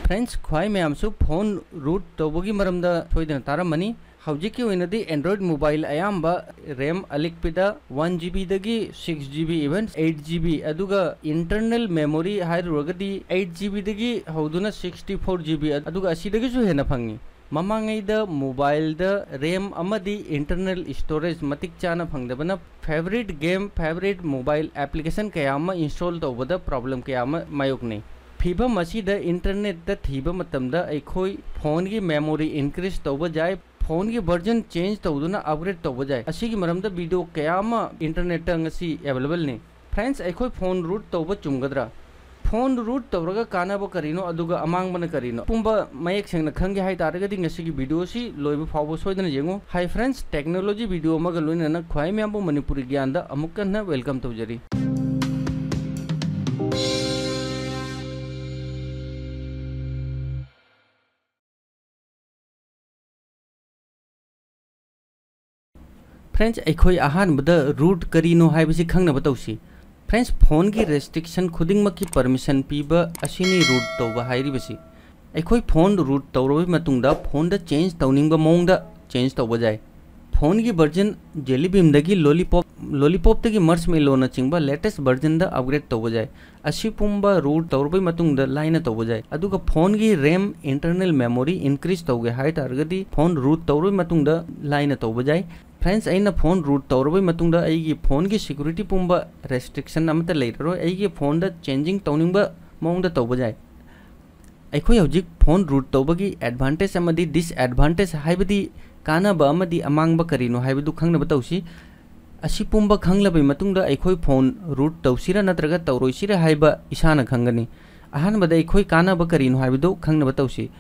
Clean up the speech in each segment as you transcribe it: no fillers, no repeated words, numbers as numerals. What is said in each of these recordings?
Friends ख्वाई मैमसु phone root तौबगी मरमदा सोइदना तारमनी हौजिकी ओइनदी एंड्रॉइड मोबाइल अयाम्बा रैम अलिकपिदा 1GB दगी 6GB इवन 8GB अदुगा इंटरनल मेमोरी हाइरुगदी 8GB दगी हौदुना 64GB अदुगा असिदगीसु हेना फंगी ममांगैदा मोबाइल दा रैम अमदी इंटरनल स्टोरेज मतिक चाना फंगदबना favourite game favourite mobile application कयामा इंस्टॉल तौबदा प्रॉब्लम कयामा मायोकने फीबम असिदा इंटरनेट दा थीबा मतमदा अखोई फोन की मेमोरी इंक्रीज तौबा जाए फोन की वर्जन चेंज तौदुना अपग्रेड तौबा जाए असिगी मरमदा वीडियो कयामा इंटरनेट ता ngasi अवेलेबल ने फ्रेंड्स अखोई फोन रूट तौबा चुमगद्रा फोन रूट तौरगा कानाबा करीनो अदुगा अमांगबना करीनो पुंबा मयेक सेंगना खंगे हाय तारगदी ngasi वीडियो सी लोइबा फावबो सोइदना जेंगो हाय फ्रेंड्स टेक्नोलॉजी वीडियो मगा लोइना ख्वाई मैमबु मणिपुरी ज्ञान दा अमुकन वेलकम तौजरी फ्रेंड्स अखोई अहानबदा रूट करीनो हाइबसी खंगनबा तौसी फ्रेंड्स फोन की रेस्ट्रिक्शन खुदिंगमक की परमिशन पीबा असिनी रूट तौबा हाइरिबसी अखोई फोन रूट तौरबी मतुंगदा फोन दा चेंज तौनिंगबा मोंगदा चेंज तौबा जाय फोन की वर्जन जेलीबीम दगी लॉलीपॉप तगी मर्शमेलोना चिंगबा लेटेस्ट वर्जन दा अपग्रेड तौबा जाय असी पुंबा रूट तौरबी मतुंगदा लाइन तौबा जाय अदुगा फोन की रैम इंटरनल मेमोरी इंक्रीज तौगे हाय तारगदी फोन रूट तौरबी मतुंगदा लाइन तौबा जाय फ्रेंड्स अना फोन रूट तौरबी मतुंगदा अइगी फोन की सिक्योरिटी पुंबा रेस्ट्रिक्शन अमता लेररो अइगी फोन दा चेंजिंग तौनिंगबा मोंगदा तौबा जाय अखोई हौजिक फोन रूट तौबगी एडवांटेज अमदी डिसएडवांटेज हाइबदी कानाबा अमदी अमांगबा करीनो हाइबदु खंगनबा तौसी असी पुंबा खंगलबई मतुंगदा अखोई फोन रूट तौसिरा नत्रगा तौरोइसिरा हाइबा इसाना खंगनी अहानबदा अखोई कानाबा करीनो हाइबदु खंगनबा तौसी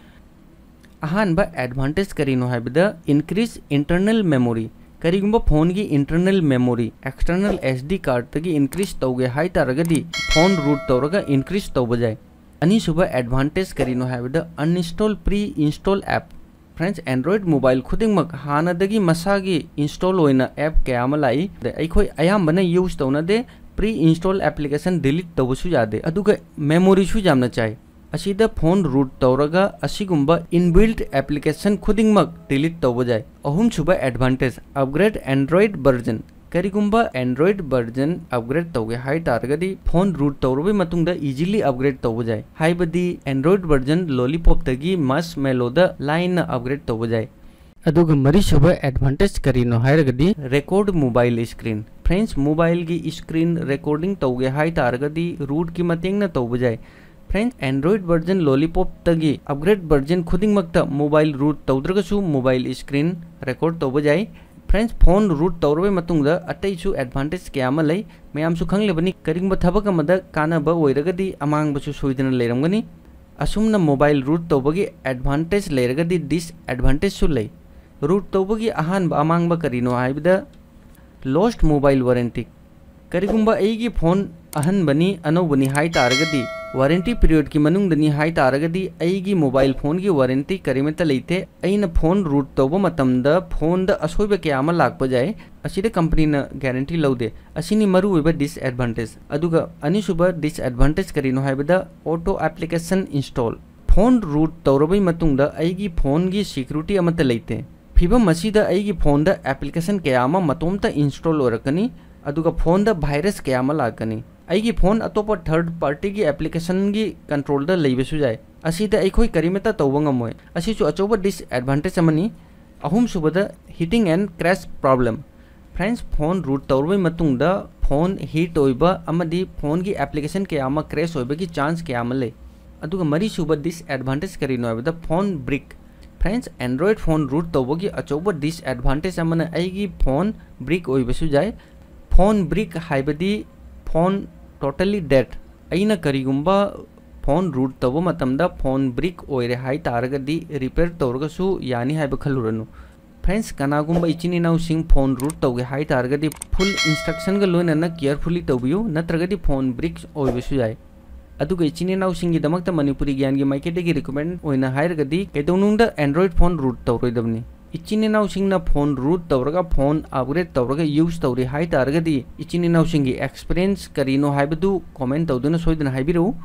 अहानबा एडवांटेज करीनो हाइबदा इंक्रीज इंटरनल मेमोरी करीगुंबा फोन की internal memory external SD card तगी इंक्रीज तौगे हाई तारगदी फोन रूट तौरगा इंक्रीज तौबा जाय अनीसुबा एडवांटेज करीनो हाइबदा uninstall preinstall app friends Android mobile खुदिंगमक हानादगी मसागी इंस्टॉल होइना ऐप कयामा लाई अखोई अयामबना यूज तौनादे प्री इंस्टॉल एप्लीकेशन डिलीट तौबसु यादे अदुगा मेमोरीसु जामना चाय असीदा फोन रूट तौरगा असीगुंबा इनबिल्ट एप्लीकेशन खुदिंगमक डिलीट तौबा जाय अहुम सुबा एडवांटेज अपग्रेड एंड्रॉइड वर्जन करीगुंबा एंड्रॉइड वर्जन अपग्रेड तौगे हाई तारगदी फोन रूट तौरबी मतुंगदा इजीली अपग्रेड तौबा जाय हाइबदी एंड्रॉइड वर्जन लॉलीपॉप तगी मस मेलोदा लाइन अपग्रेड तौबा जाय अदुगा मरी सुबा एडवांटेज करीनो हाइरगदी record mobile screen friends mobile की स्क्रीन रिकॉर्डिंग तौगे हाई तारगदी रूट की मतेंगना तौबा जाय फ्रेंड्स एंड्रॉइड वर्जन लॉलीपॉप तगी अपग्रेड वर्जन खुदिंगमक्ता मोबाइल रूट तौद्रगसु मोबाइल स्क्रीन रिकॉर्ड तौबा जाय फ्रेंड्स फोन रूट तौरबे मतुंगदा अतैसु एडवांटेज कयामा लई मयामसु खंगलेबनी करिंगबा थबक अमदा कानाबा ओइरगदी अमांगबसु सोइदना लेरमगनी असुमना मोबाइल रूट तौबगी एडवांटेज लेरगदी डिसएडवांटेज सु लई रूट तौबगी अहानबा अमांगबा करिनो हाइबदा लॉस्ट मोबाइल वारंटी करिगुंबा अइगी फोन अहनबनी अनौबनी हाई तारगदी वारंटी पीरियड की मनुंगदनी हाई तारगदी अइगी मोबाइल फोन की वारंटी करीमेता लेते अइना फोन रूट तौबा मतमदा फोन दा असोइबा कयामा लाकपा जाय असिदा कंपनी ना गारंटी लौदे असिनी मरु ओइबा डिसएडवांटेज अदुगा अनिसुबा डिसएडवांटेज करीनो हाइबदा auto application install phone root तौरबई मतुंगदा अइगी फोन की सिक्योरिटी अमता लेते फिबम असिदा अइगी फोन दा एप्लीकेशन कयामा मतोमता इंस्टॉल ओरकनी अदुगा फोन दा वायरस कयामा लाकनी अइगी फोन अतोपा थर्ड पार्टी की एप्लीकेशन की कंट्रोल दा लेबसु जाय असिदा अखोई करीमेता तौबा ngamoi असिसु अचौबा डिसएडवांटेज अमनी अहुम सुबदा heating and crash problem friends phone root तौरबई मतुंगदा फोन हीट ओइबा अमदी फोन की एप्लीकेशन कयामा क्रैश ओइबा की चांस कयामा ले अदुगा मरी सुबा डिसएडवांटेज करीनो ओइबदा phone brick friends Android phone root तौबगी अचौबा डिसएडवांटेज अमना अइगी फोन ब्रिक ओइबसु जाय फोन ब्रिक हाइबदी फोन टोटली डेड अइना करीगुंबा फोन रूट तौबा मतमदा फोन ब्रिक ओइरे हाई तारगदी रिपेयर तौरगसु यानी हाइबा खलुरनु फ्रेंड्स कनागुंबा इचिनी नाउ सिंग फोन रूट तौगे हाई तारगदी फुल इंस्ट्रक्शन गा लोइना केयरफुली तौबियो नत्रगदी फोन ब्रिक ओइबसु जाय अदुगा इचिनी नाउ सिंग गी दमकता मणिपुरी ज्ञान गी माइकेटेगी रिकमेंड ओइना हाइरगदी केदौनुंगदा एंड्रॉइड फोन रूट तौरोइदबनी इचिनी नाउ सिंगना फोन रूट तौरगा फोन अपग्रेड तौरगा यूज तौरी हाई तारगदी इचिनी नाउ सिंगी एक्सपीरियंस करीनो हाइबदु कमेंट तौदुना सोइदना हाइबिरु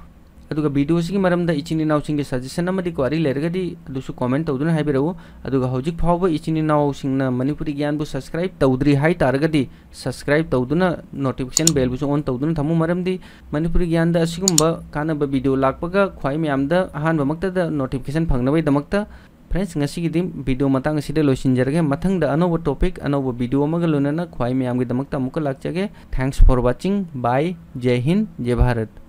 अदुगा वीडियो सिगी मरमदा इचिनि नाव सिंगे सजेशन अमदि क्वारी लेरगदि अदुसु कमेंट तौदुना हाइबिरउ अदुगा हौजिक फावबा इचिनि नाव सिंगना मणिपुरी ज्ञान बु सब्सक्राइब तौद्री हाइ तारगदि सब्सक्राइब तौदुना नोटिफिकेशन बेल बुसु ऑन तौदुना थमु मरमदि मणिपुरी ज्ञान दा असिगुम्बा कानबा वीडियो लाक्पगा ख्वाइ म्यामदा अहानबा मक्तदा नोटिफिकेशन फंगनबै दमक्ता फ्रेंड्स ngasi वीडियो मतंग सिदे लोसिनजरगे मथंग दा अनोबो टॉपिक अनोबो वीडियो अमगा लोनना ख्वाइ म्यामगे दमक्ता अमुका लाक्चगे थैंक्स फॉर वाचिंग बाय जय हिंद जय भारत।